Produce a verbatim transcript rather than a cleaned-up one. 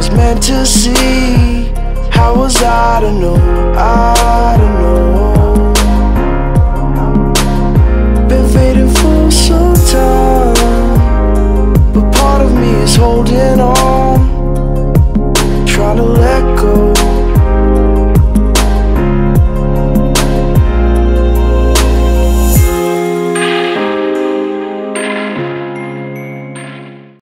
was meant to see. How was I to know? I don't know. Been fading for some time, but part of me is holding